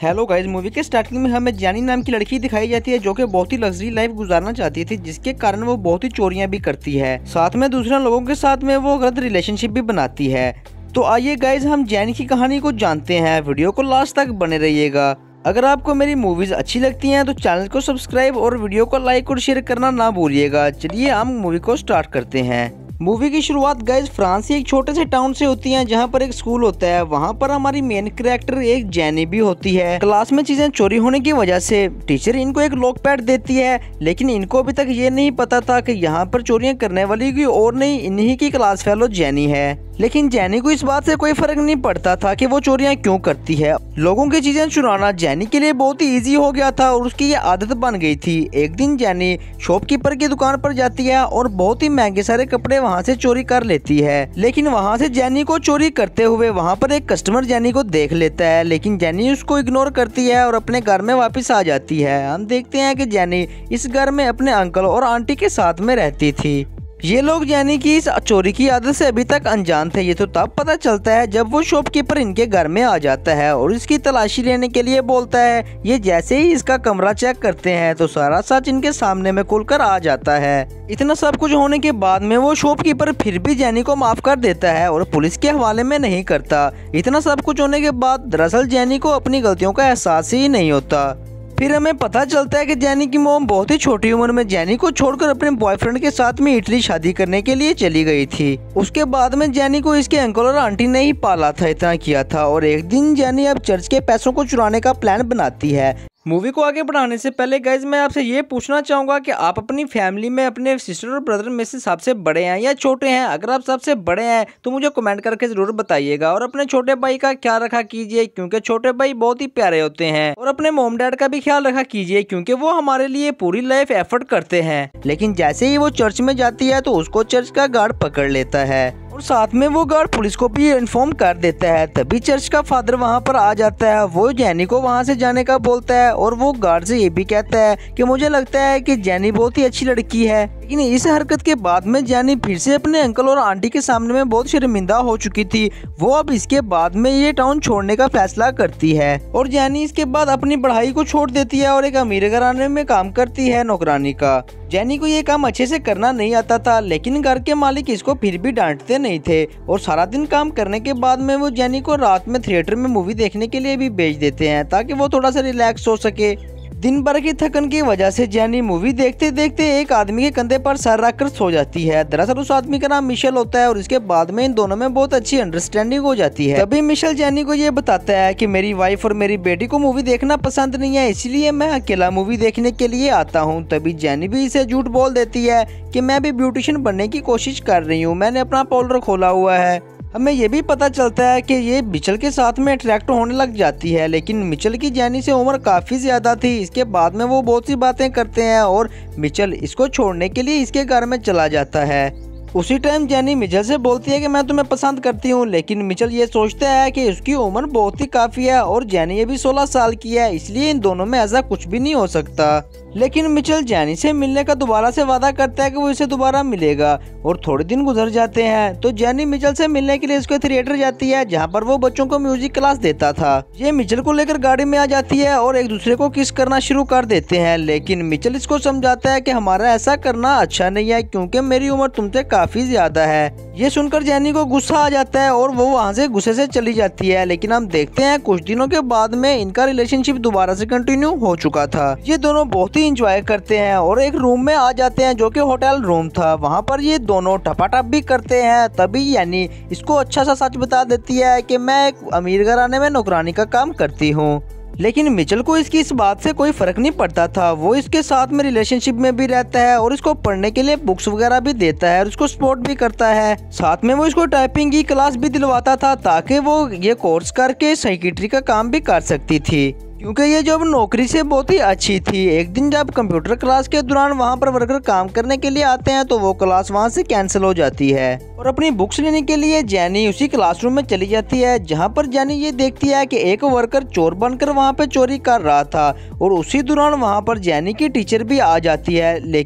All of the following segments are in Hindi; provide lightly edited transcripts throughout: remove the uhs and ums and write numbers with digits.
हेलो गाइस, मूवी के स्टार्टिंग में हमें जैनी नाम की लड़की दिखाई जाती है जो कि बहुत ही लग्जरी लाइफ गुजारना चाहती थी, जिसके कारण वो बहुत ही चोरियां भी करती है। साथ में दूसरे लोगों के साथ में वो गलत रिलेशनशिप भी बनाती है। तो आइए गाइस, हम जैनी की कहानी को जानते हैं। वीडियो को लास्ट तक बने रहिएगा। अगर आपको मेरी मूवीज अच्छी लगती हैं तो चैनल को सब्सक्राइब और वीडियो को लाइक और शेयर करना ना भूलिएगा। चलिए हम मूवी को स्टार्ट करते हैं। मूवी की शुरुआत गाइस फ्रांस के एक छोटे से टाउन से होती है, जहाँ पर एक स्कूल होता है। वहाँ पर हमारी मेन कैरेक्टर एक जैनी भी होती है। क्लास में चीजें चोरी होने की वजह से टीचर इनको एक लॉक पैड देती है, लेकिन इनको अभी तक ये नहीं पता था कि यहाँ पर चोरियां करने वाली कोई और नहीं, इन्हीं की क्लास फेलो जैनी है। लेकिन जैनी को इस बात से कोई फर्क नहीं पड़ता था कि वो चोरियां क्यों करती है। लोगों की चीजें चुराना जैनी के लिए बहुत ही इजी हो गया था और उसकी ये आदत बन गई थी। एक दिन जैनी शॉपकीपर की दुकान पर जाती है और बहुत ही महंगे सारे कपड़े वहां से चोरी कर लेती है। लेकिन वहां से जैनी को चोरी करते हुए वहां पर एक कस्टमर जैनी को देख लेता है, लेकिन जैनी उसको इग्नोर करती है और अपने घर में वापस आ जाती है। हम देखते हैं कि जैनी इस घर में अपने अंकल और आंटी के साथ में रहती थी। ये लोग जैनी की इस चोरी की आदत से अभी तक अनजान थे। ये तो तब पता चलता है जब वो शॉपकीपर इनके घर में आ जाता है और इसकी तलाशी लेने के लिए बोलता है। ये जैसे ही इसका कमरा चेक करते हैं तो सारा सच इनके सामने में खुलकर आ जाता है। इतना सब कुछ होने के बाद में वो शॉपकीपर फिर भी जैनी को माफ कर देता है और पुलिस के हवाले में नहीं करता। इतना सब कुछ होने के बाद दरअसल जैनी को अपनी गलतियों का एहसास ही नहीं होता। फिर हमें पता चलता है कि जैनी की मॉम बहुत ही छोटी उम्र में जैनी को छोड़कर अपने बॉयफ्रेंड के साथ में इटली शादी करने के लिए चली गई थी। उसके बाद में जैनी को इसके अंकल और आंटी ने ही पाला था, इतना किया था। और एक दिन जैनी अब चर्च के पैसों को चुराने का प्लान बनाती है। मूवी को आगे बढ़ाने से पहले गाइज मैं आपसे ये पूछना चाहूँगा कि आप अपनी फैमिली में अपने सिस्टर और ब्रदर में से सबसे बड़े हैं या छोटे हैं। अगर आप सबसे बड़े हैं तो मुझे कमेंट करके ज़रूर बताइएगा। और अपने छोटे भाई का ख्याल रखा कीजिए, क्योंकि छोटे भाई बहुत ही प्यारे होते हैं। और अपने मॉम डैड का भी ख्याल रखा कीजिए, क्योंकि वो हमारे लिए पूरी लाइफ एफर्ट करते हैं। लेकिन जैसे ही वो चर्च में जाती है तो उसको चर्च का गार्ड पकड़ लेता है और साथ में वो गार्ड पुलिस को भी इन्फॉर्म कर देता है। तभी चर्च का फादर वहां पर आ जाता है। वो जैनी को वहां से जाने का बोलता है और वो गार्ड से ये भी कहता है कि मुझे लगता है कि जैनी बहुत ही अच्छी लड़की है। लेकिन इस हरकत के बाद में जैनी फिर से अपने अंकल और आंटी के सामने में बहुत शर्मिंदा हो चुकी थी। वो अब इसके बाद में ये टाउन छोड़ने का फैसला करती है और जैनी इसके बाद अपनी पढ़ाई को छोड़ देती है और एक अमीर घराने में काम करती है, नौकरानी का। जैनी को ये काम अच्छे से करना नहीं आता था, लेकिन घर के मालिक इसको फिर भी डांटते नहीं थे। और सारा दिन काम करने के बाद में वो जैनी को रात में थिएटर में मूवी देखने के लिए भी भेज देते हैं, ताकि वो थोड़ा सा रिलैक्स हो सके। दिन भर की थकन की वजह से जैनी मूवी देखते देखते एक आदमी के कंधे पर सर रखकर सो जाती है। दरअसल उस आदमी का नाम मिशेल होता है और इसके बाद में इन दोनों में बहुत अच्छी अंडरस्टैंडिंग हो जाती है। तभी मिशेल जैनी को ये बताता है कि मेरी वाइफ और मेरी बेटी को मूवी देखना पसंद नहीं है, इसलिए मैं अकेला मूवी देखने के लिए आता हूँ। तभी जैनी भी इसे झूठ बोल देती है कि मैं भी ब्यूटिशियन बनने की कोशिश कर रही हूँ, मैंने अपना पार्लर खोला हुआ है। हमें ये भी पता चलता है कि ये मिचेल के साथ में अट्रैक्ट होने लग जाती है, लेकिन मिचेल की जैनी से उम्र काफ़ी ज़्यादा थी। इसके बाद में वो बहुत सी बातें करते हैं और मिचेल इसको छोड़ने के लिए इसके घर में चला जाता है। उसी टाइम जैनी मिचेल से बोलती है कि मैं तुम्हें पसंद करती हूँ, लेकिन मिचेल ये सोचता है कि उसकी उम्र बहुत ही काफ़ी है और जैनी अभी 16 साल की है, इसलिए इन दोनों में ऐसा कुछ भी नहीं हो सकता। लेकिन मिचेल जैनी से मिलने का दोबारा से वादा करता है कि वो इसे दोबारा मिलेगा। और थोड़े दिन गुजर जाते हैं तो जैनी मिचेल से मिलने के लिए इसको थिएटर जाती है, जहाँ पर वो बच्चों को म्यूजिक क्लास देता था। ये मिचेल को लेकर गाड़ी में आ जाती है और एक दूसरे को किस करना शुरू कर देते हैं, लेकिन मिचेल इसको समझाता है कि हमारा ऐसा करना अच्छा नहीं है, क्योंकि मेरी उम्र तुमसे काफी ज्यादा है। ये सुनकर जैनी को गुस्सा आ जाता है और वो वहाँ से गुस्से से चली जाती है। लेकिन हम देखते हैं कुछ दिनों के बाद में इनका रिलेशनशिप दोबारा से कंटिन्यू हो चुका था। ये दोनों बहुत ही इंजॉय करते हैं और एक रूम में आ जाते हैं जो कि होटल रूम था। वहाँ पर ये दोनों टपाटप भी करते हैं। तभी यानी इसको अच्छा सा सच बता देती है कि मैं एक अमीर घराने में नौकरानी का काम करती हूँ। लेकिन मिचेल को इसकी इस बात से कोई फर्क नहीं पड़ता था। वो इसके साथ में रिलेशनशिप में भी रहता है और इसको पढ़ने के लिए बुक्स वगैरह भी देता है और उसको सपोर्ट भी करता है। साथ में वो इसको टाइपिंग की क्लास भी दिलवाता था, ताकि वो ये कोर्स करके साइकियाट्री का काम भी कर सकती थी, क्योंकि ये जॉब नौकरी से बहुत ही अच्छी थी। एक दिन जब कंप्यूटर क्लास के दौरान वहाँ पर वर्कर काम करने के लिए आते हैं तो वो क्लास वहाँ से कैंसिल हो जाती है और अपनी बुक्स लेने के लिए जैनी उसी क्लासरूम में चली जाती है, जहाँ पर जैनी ये देखती है कि एक वर्कर चोर बनकर वहाँ पे चोरी कर रहा था। और उसी दौरान वहाँ पर जैनी की टीचर भी आ जाती है, लेकिन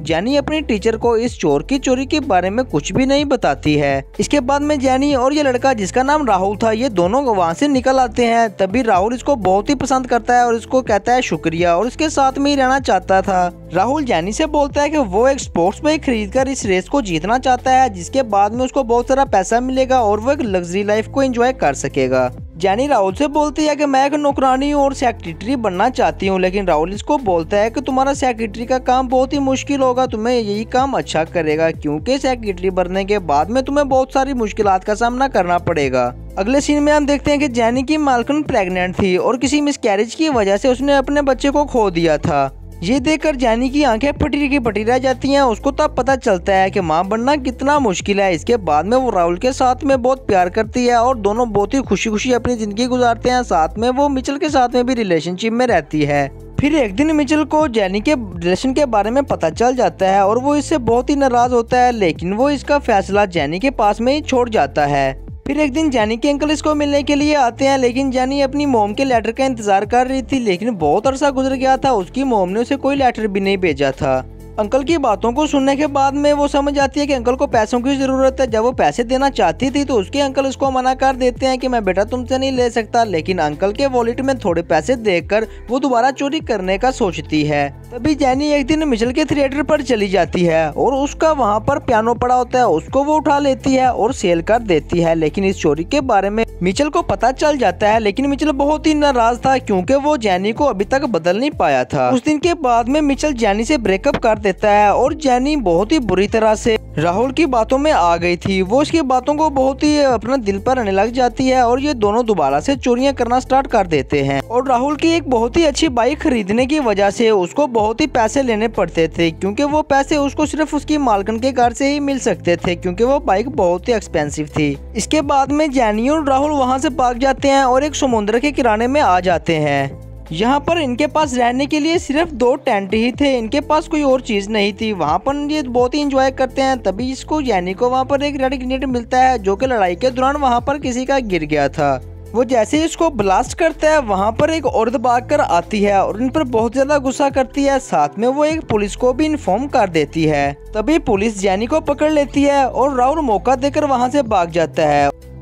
जैनी अपनी टीचर को इस चोर की चोरी के बारे में कुछ भी नहीं बताती है। इसके बाद में जैनी और ये लड़का जिसका नाम राहुल था, ये दोनों वहाँ से निकल आते हैं। तभी राहुल इसको बहुत ही पसंद करता है और इसको कहता है शुक्रिया और इसके साथ में ही रहना चाहता था। राहुल जैनी से बोलता है कि वो एक स्पोर्ट्स बाइक खरीदकर इस रेस को जीतना चाहता है, जिसके बाद में उसको बहुत सारा पैसा मिलेगा और वो एक लग्जरी लाइफ को एंजॉय कर सकेगा। जैनी राहुल से बोलती है कि मैं एक नौकरानी हूँ और सेक्रेटरी बनना चाहती हूँ, लेकिन राहुल इसको बोलता है कि तुम्हारा सेक्रेटरी का काम बहुत ही मुश्किल होगा, तुम्हें यही काम अच्छा करेगा क्योंकि सेक्रेटरी बनने के बाद में तुम्हें बहुत सारी मुश्किलात का सामना करना पड़ेगा। अगले सीन में हम देखते हैं कि जैनी की मालकिन प्रेग्नेंट थी और किसी मिसकैरेज की वजह से उसने अपने बच्चे को खो दिया था। ये देखकर जैनी की आंखें फटी की फटी रह जाती हैं। उसको तब पता चलता है कि मां बनना कितना मुश्किल है। इसके बाद में वो राहुल के साथ में बहुत प्यार करती है और दोनों बहुत ही खुशी खुशी अपनी जिंदगी गुजारते हैं। साथ में वो मिचेल के साथ में भी रिलेशनशिप में रहती है। फिर एक दिन मिचेल को जैनी के रिलेशन के बारे में पता चल जाता है और वो इससे बहुत ही नाराज होता है, लेकिन वो इसका फैसला जैनी के पास में ही छोड़ जाता है। फिर एक दिन जैनी के अंकल इसको मिलने के लिए आते हैं, लेकिन जैनी अपनी मोम के लेटर का इंतजार कर रही थी, लेकिन बहुत अरसा गुजर गया था, उसकी मोम ने उसे कोई लेटर भी नहीं भेजा था। अंकल की बातों को सुनने के बाद में वो समझ जाती है कि अंकल को पैसों की जरूरत है। जब वो पैसे देना चाहती थी तो उसके अंकल उसको मना कर देते हैं कि मैं बेटा तुमसे नहीं ले सकता, लेकिन अंकल के वॉलेट में थोड़े पैसे देखकर वो दोबारा चोरी करने का सोचती है। तभी जैनी एक दिन मिचेल के थिएटर पर चली जाती है और उसका वहाँ पर पियानो पड़ा होता है, उसको वो उठा लेती है और सेल कर देती है। लेकिन इस चोरी के बारे में मिचेल को पता चल जाता है, लेकिन मिचेल बहुत ही नाराज था क्योंकि वो जैनी को अभी तक बदल नहीं पाया था। उस दिन के बाद में मिचेल जैनी से ब्रेकअप कर देता है और जैनी बहुत ही बुरी तरह से राहुल की बातों में आ गई थी। वो इसकी बातों को बहुत ही अपना दिल पर आने लग जाती है और ये दोनों दोबारा से चोरियां करना स्टार्ट कर देते हैं। और राहुल की एक बहुत ही अच्छी बाइक खरीदने की वजह से उसको बहुत ही पैसे लेने पड़ते थे, क्योंकि वो पैसे उसको सिर्फ उसकी मालकिन के घर से ही मिल सकते थे, क्योंकि वो बाइक बहुत ही एक्सपेंसिव थी। इसके बाद में जैनी और राहुल वहाँ से भाग जाते हैं और एक समुद्र के किनारे में आ जाते हैं। यहाँ पर इनके पास रहने के लिए सिर्फ 2 टेंट ही थे, इनके पास कोई और चीज नहीं थी। वहाँ पर ये बहुत ही इंजॉय करते हैं। तभी इसको जैनी को वहाँ पर एक रेड ग्रेनेड मिलता है जो कि लड़ाई के दौरान वहाँ पर किसी का गिर गया था। वो जैसे ही इसको ब्लास्ट करता है, वहाँ पर एक औरत भाग कर आती है और इन पर बहुत ज्यादा गुस्सा करती है। साथ में वो एक पुलिस को भी इन्फॉर्म कर देती है। तभी पुलिस जैनी को पकड़ लेती है और राहुल मौका देकर वहाँ से भाग जाता है।